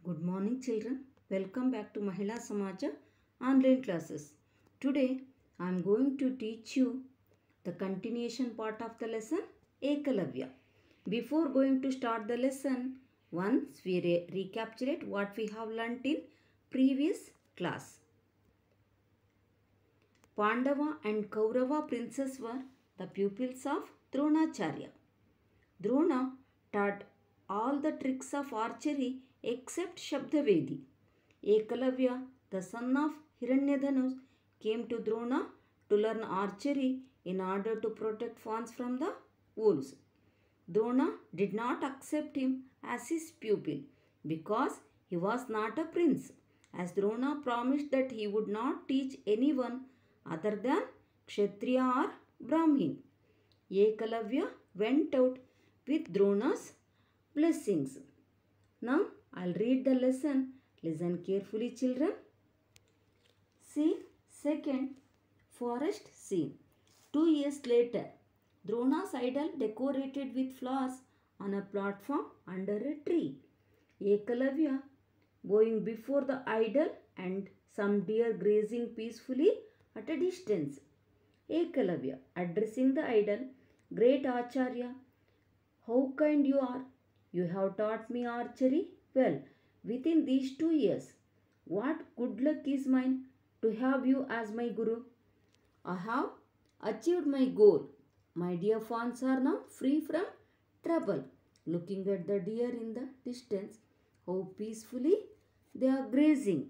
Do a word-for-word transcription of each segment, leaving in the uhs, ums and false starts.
Good morning children. Welcome back to Mahila Samaja online classes. Today I am going to teach you the continuation part of the lesson Ekalavya. Before going to start the lesson, once we re recapitulate what we have learnt in previous class. Pandava and Kaurava princes were the pupils of Dronacharya. Drona taught all the tricks of archery except Shabdavedi. Ekalavya, the son of Hiranyadhanush, came to Drona to learn archery in order to protect fawns from the wolves. Drona did not accept him as his pupil because he was not a prince, as Drona promised that he would not teach anyone other than Kshatriya or Brahmin. Ekalavya went out with Drona's blessings. Now I'll read the lesson. Listen carefully, children. Scene second, forest scene. Two years later, Drona's idol decorated with flowers on a platform under a tree. Ekalavya going before the idol and some deer grazing peacefully at a distance. Ekalavya addressing the idol, Great Acharya, how kind you are. You have taught me archery well within these two years. What good luck is mine to have you as my guru. I have achieved my goal. My dear fawns are now free from trouble. Looking at the deer in the distance, how peacefully they are grazing.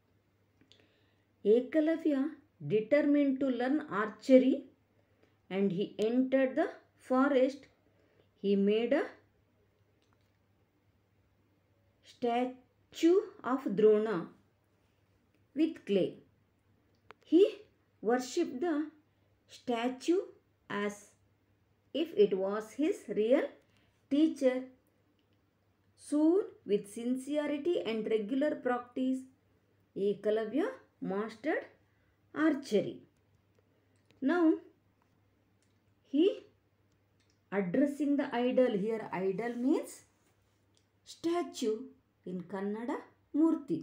Ekalavya determined to learn archery and he entered the forest. He made a statue of Drona with clay. He worshipped the statue as if it was his real teacher. Soon, with sincerity and regular practice, Ekalavya mastered archery. Now, he addressing the idol. Here idol means statue in Kannada, Murti.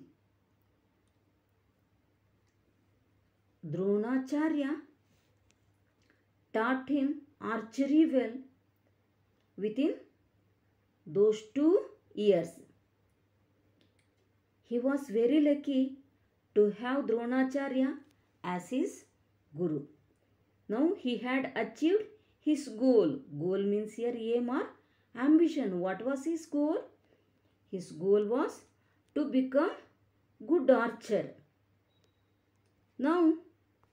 Dronacharya taught him archery well within those two years. He was very lucky to have Dronacharya as his guru. Now he had achieved his goal. Goal means here aim or ambition. What was his goal? His goal was to become good archer. Now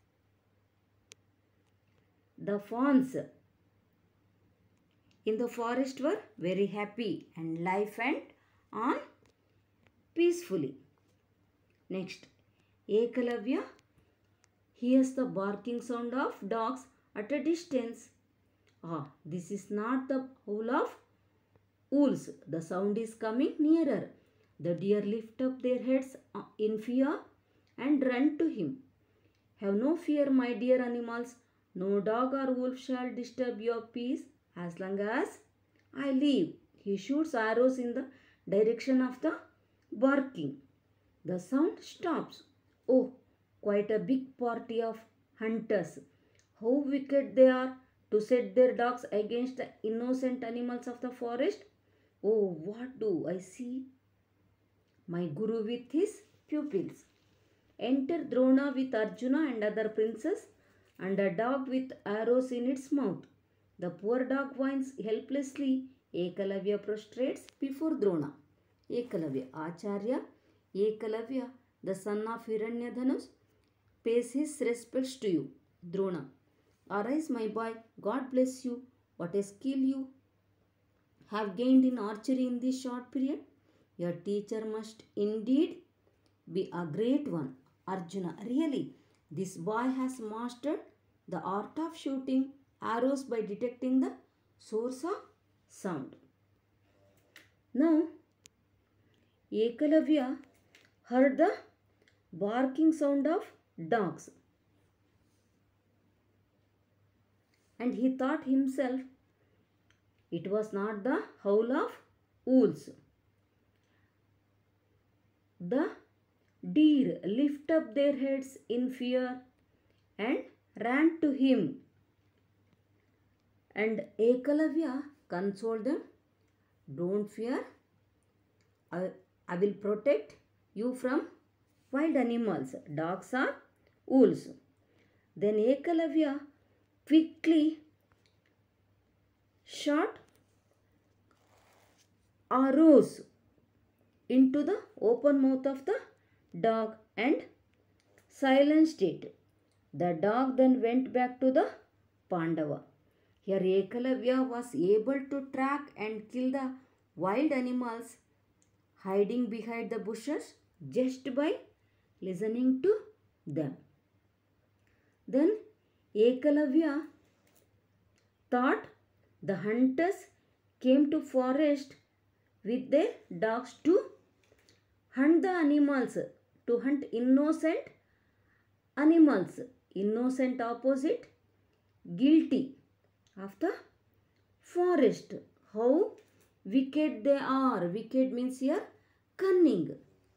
the fawns in the forest were very happy and life went on peacefully. Next, Ekalavya hears the barking sound of dogs at a distance. Ah, this is not the howl of wolves. The sound is coming nearer. The deer lift up their heads in fear and run to him. Have no fear, my dear animals. No dog or wolf shall disturb your peace as long as I live. He shoots arrows in the direction of the barking. The sound stops. Oh, quite a big party of hunters. How wicked they are to set their dogs against the innocent animals of the forest. Oh, what do I see? My guru with his pupils. Enter Drona with Arjuna and other princes and a dog with arrows in its mouth. The poor dog whines helplessly. Ekalavya prostrates before Drona. Ekalavya, Acharya, Ekalavya, the son of Hiranyadhanush, pays his respects to you. Drona, arise my boy, God bless you. What a skill you have gained in archery in this short period. Your teacher must indeed be a great one. Arjuna, really, this boy has mastered the art of shooting arrows by detecting the source of sound. Now, Ekalavya heard the barking sound of dogs and he thought himself it was not the howl of wolves. the deer lift up their heads in fear and ran to him. And Ekalavya consoled them, don't fear, I, I will protect you from wild animals, dogs or wolves. Then Ekalavya quickly shot arrows into the open mouth of the dog and silenced it. The dog then went back to the Pandava. Here Ekalavya was able to track and kill the wild animals hiding behind the bushes just by listening to them. Then Ekalavya thought the hunters came to forest with their dogs to hunt the animals, to hunt innocent animals. Innocent opposite guilty of the forest. How wicked they are. Wicked means here cunning.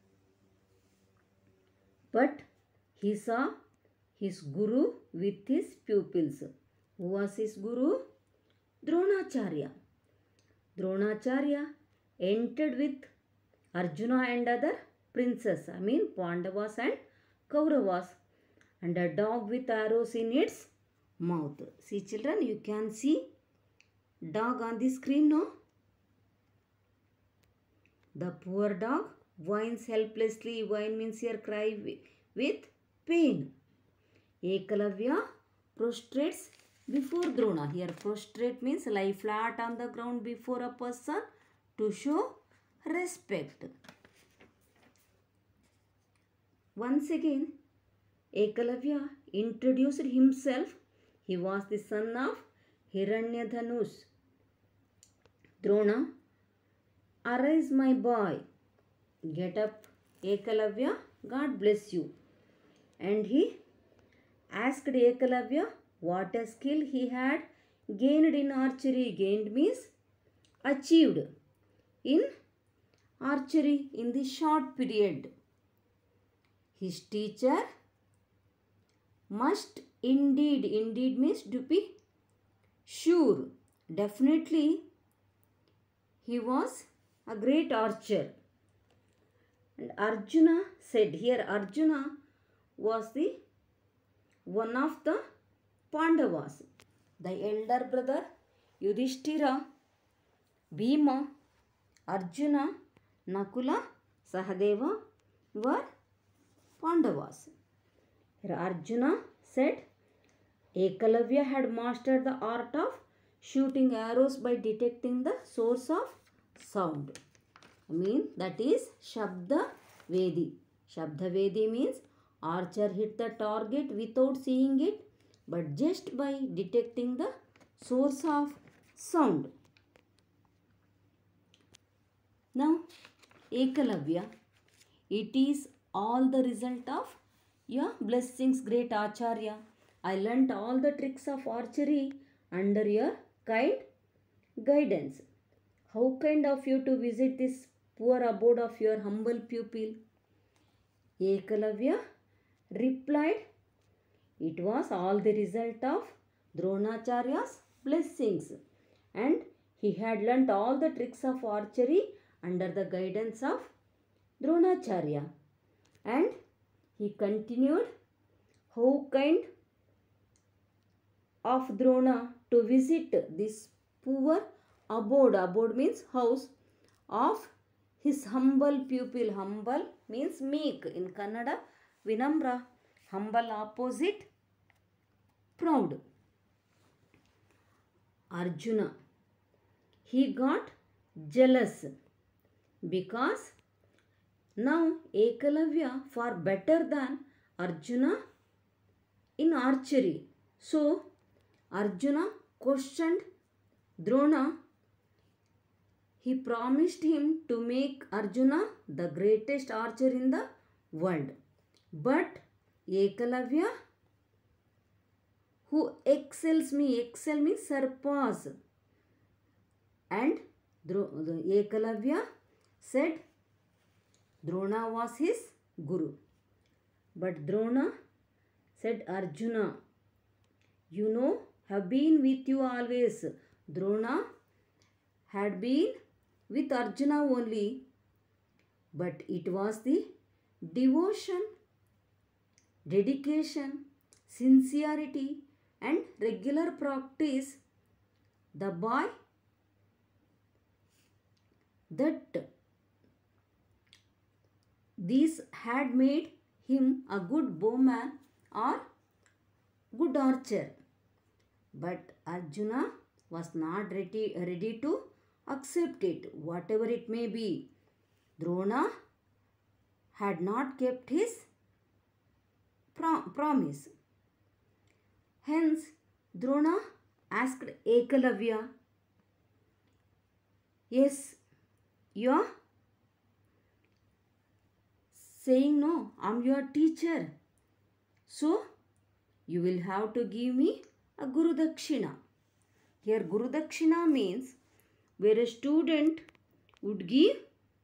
But he saw his guru with his pupils. Who was his guru? Dronacharya. Dronacharya entered with Arjuna and other princes, I mean Pandavas and Kauravas, and a dog with arrows in its mouth. See children, you can see dog on the screen, no? The poor dog whines helplessly. Whine means here cry with pain. Ekalavya prostrates before Drona. Here prostrate means lie flat on the ground before a person to show respect. Once again, Ekalavya introduced himself. He was the son of Hiranyadhanush. Drona, arise my boy. Get up, Ekalavya, God bless you. And he asked Ekalavya what a skill he had gained in archery. Gained means achieved in archery in the short period. His teacher must indeed, indeed means to be sure, definitely he was a great archer. And Arjuna said, here Arjuna was the one of the Pandavas. The elder brother Yudhishthira, Bhima, Arjuna, Nakula, Sahadeva were Pandavas. Here Arjuna said, Ekalavya had mastered the art of shooting arrows by detecting the source of sound. I mean that is Shabda Vedi. Shabda Vedi means archer hit the target without seeing it, but just by detecting the source of sound. Now Ekalavya, it is all the result of your blessings, great Acharya. I learnt all the tricks of archery under your kind guidance. How kind of you to visit this poor abode of your humble pupil. Ekalavya replied, it was all the result of Dronacharya's blessings, and he had learnt all the tricks of archery under the guidance of Dronacharya. And he continued, how kind of Drona to visit this poor abode. Abode means house of his humble pupil. Humble means meek. In Kannada, Vinamra. Humble opposite proud. Arjuna, he got jealous because now Ekalavya far better than Arjuna in archery. So Arjuna questioned Drona. He promised him to make Arjuna the greatest archer in the world. But Ekalavya, who excels me, excel means surpass. And Ekalavya said, Drona was his guru. But Drona said, Arjuna, you know, have been with you always. Drona had been with Arjuna only, but it was the devotion, dedication, sincerity, and regular practice the boy that these had made him a good bowman or good archer. But Arjuna was not ready, ready to accept it, whatever it may be. Drona had not kept his pro- promise. Hence, Drona asked Ekalavya, yes, you are saying no, I'm your teacher. So, you will have to give me a Guru Dakshina. Here, Guru Dakshina means where a student would give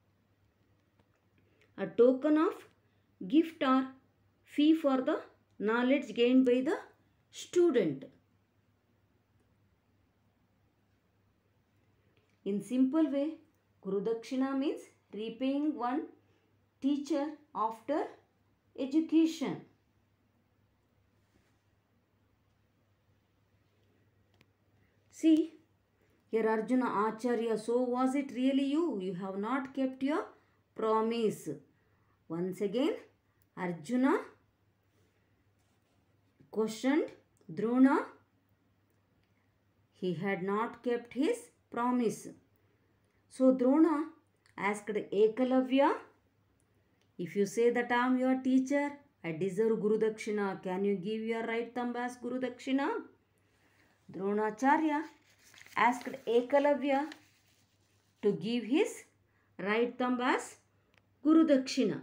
a token of gift or fee for the knowledge gained by the student. In simple way, Guru Dakshina means repaying one teacher after education. See, here Arjuna Acharya, so was it really you? You have not kept your promise. Once again, Arjuna questioned Drona. He had not kept his promise. So Drona asked Ekalavya, if you say that I am your teacher, I deserve Guru Dakshina. Can you give your right thumb as Guru Dakshina? Dronacharya asked Ekalavya to give his right thumb as Guru Dakshina.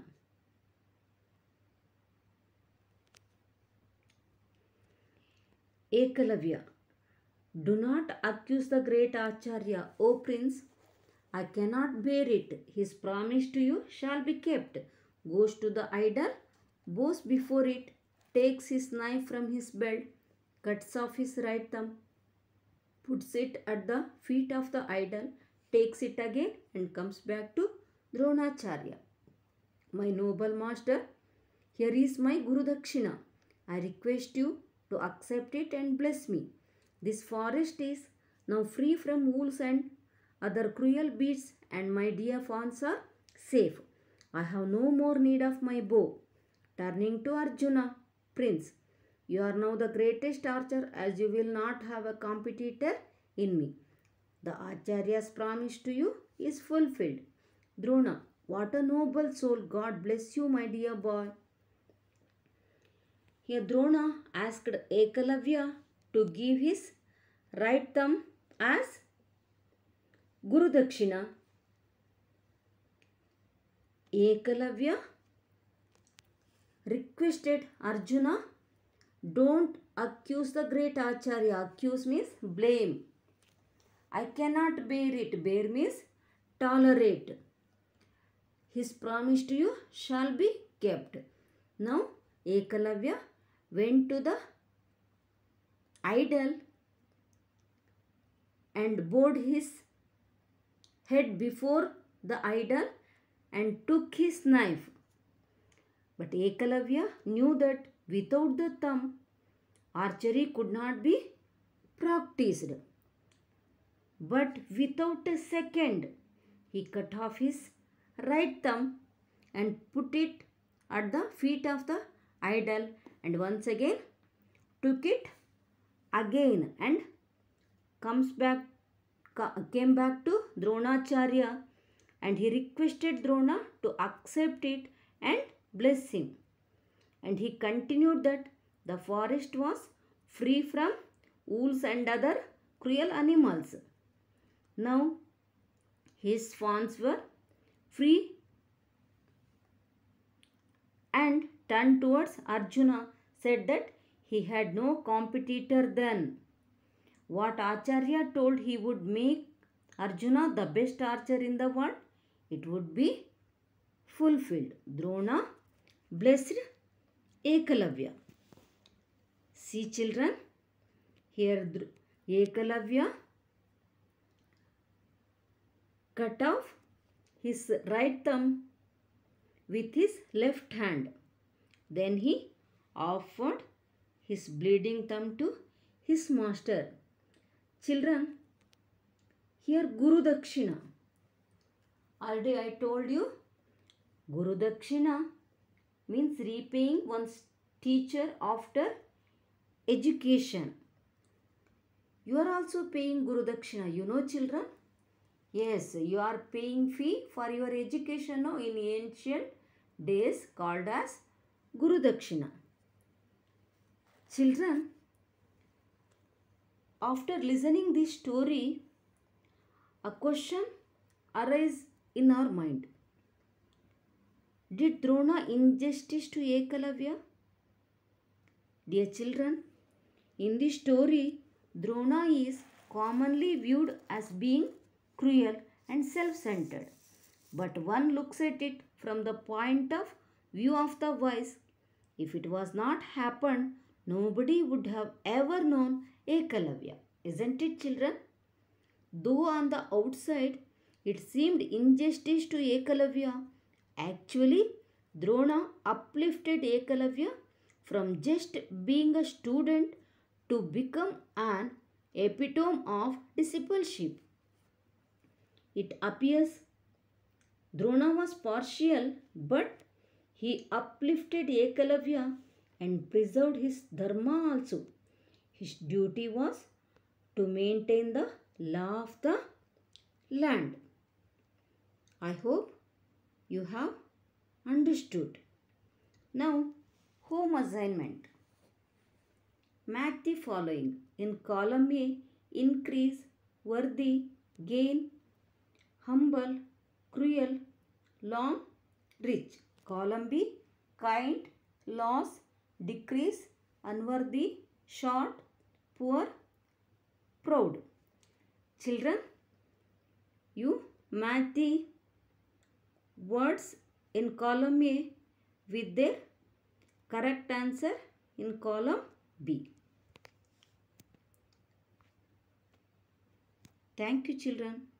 Ekalavya, do not accuse the great Acharya, O prince. I cannot bear it. His promise to you shall be kept. Goes to the idol, bows before it, takes his knife from his belt, cuts off his right thumb, puts it at the feet of the idol, takes it again and comes back to Dronacharya. My noble master, here is my Guru Dakshina. I request you to accept it and bless me. This forest is now free from wolves and other cruel beasts, and my dear fawns are safe. I have no more need of my bow. Turning to Arjuna, prince, you are now the greatest archer, as you will not have a competitor in me. The Acharya's promise to you is fulfilled. Drona, what a noble soul. God bless you, my dear boy. Here Drona asked Ekalavya to give his right thumb as Guru Dakshina. Ekalavya requested Arjuna, don't accuse the great Acharya. Accuse means blame. I cannot bear it. Bear means tolerate. His promise to you shall be kept. Now Ekalavya went to the idol and bowed his head before the idol and took his knife. But Ekalavya knew that without the thumb, archery could not be practiced. But without a second, he cut off his right thumb and put it at the feet of the idol and once again took it again and comes back came back to Dronacharya, and he requested Drona to accept it and bless him. And he continued that the forest was free from wolves and other cruel animals. Now his fawns were free and turned towards Arjuna, said that he had no competitor then. What Acharya told he would make Arjuna the best archer in the world, it would be fulfilled. fulfilled. Drona blessed Ekalavya. See children, here Ekalavya cut off his right thumb with his left hand. Then he offered his bleeding thumb to his master. Children, here Guru Dakshina. Already I told you, Guru Dakshina means repaying one's teacher after education. You are also paying Guru Dakshina, you know children? Yes, you are paying fee for your education no, in ancient days called as Guru Dakshina. Children, after listening this story, a question arises in our mind. Did Drona injustice to Ekalavya? Dear children, in this story, Drona is commonly viewed as being cruel and self-centered. But one looks at it from the point of view of the wise. If it was not happened, nobody would have ever known Ekalavya. Isn't it, children? Though on the outside it seemed injustice to Ekalavya, actually Drona uplifted Ekalavya from just being a student to become an epitome of discipleship. It appears Drona was partial, but he uplifted Ekalavya and preserved his dharma also. His duty was to maintain the law of the land. I hope you have understood. Now, home assignment. Match the following. In column A, increase, worthy, gain, humble, cruel, long, rich. Column B, kind, loss, decrease, unworthy, short, poor, proud. Children, you match the words in column A with their correct answer in column B. Thank you, children.